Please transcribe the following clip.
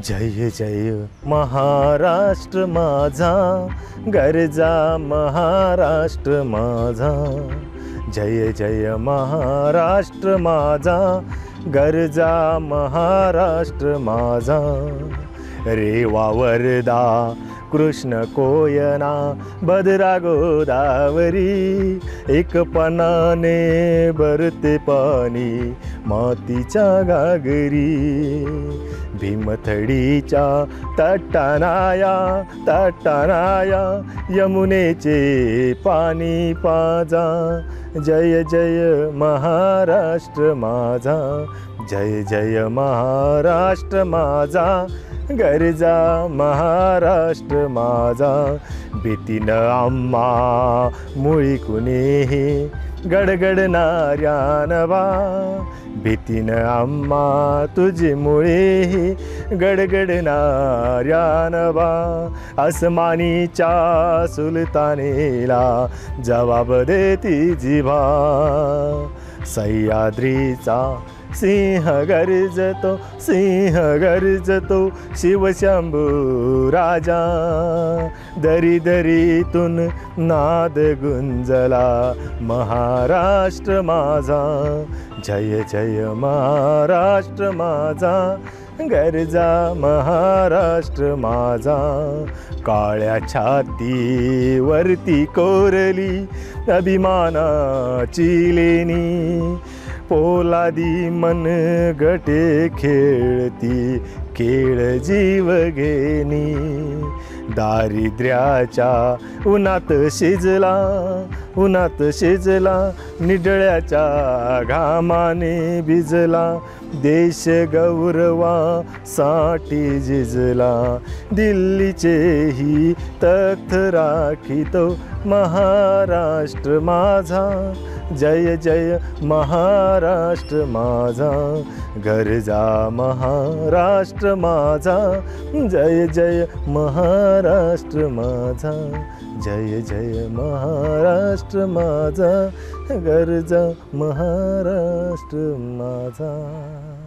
जय जय महाराष्ट्र माझा, गरजा महाराष्ट्र माझा. जय जय महाराष्ट्र माझा, गरजा महाराष्ट्र माझा. रेवा वरदा कृष्ण कोयना, भद्रा गोदावरी, एक पानाने भरते पाणी मातीच्या घागरी. भीमथडीच्या तटानाया तटानाया, यमुनेचे पाणी पाजा. जय जय महाराष्ट्र माझा, जय जय महाराष्ट्र माझा, गरजा महाराष्ट्र माझा. भीतीनं आम्हा मुळी कुणीही गडगडणाऱ्या नवा. भीतीनं आम्हा तुझी मुळी गडगडणाऱ्या नवा. आसमानीच्या सुलतानेला जवाब देती जिव्हा. सह्याद्रीचा सिंह गर्जतो, सिंह गर्जतो, शिवशंभू राजा. दरी दरीतून नाद गुंजला महाराष्ट्र माझा. जय जय महाराष्ट्र माझा, गरजा महाराष्ट्र माझा. काळ्या छातीवरती कोरली अभिमानाची लेणी. पोलादी मन गटे खेळती खेळ जीव घेणी. दारिद्र्याच्या उन्हात शिजला, उन्हात शिजला, निडळ्याच्या घामाने भिजला. देश गौरवासाठी झिजला, दिल्लीचेही तख्त राखितो महाराष्ट्र माझा. जय जय महाराष्ट्र माझा, गरजा महाराष्ट्र माझा. जय जय महाराष्ट्र माझा, जय जय महाराष्ट्र माझा, गरजा महाराष्ट्र माझा.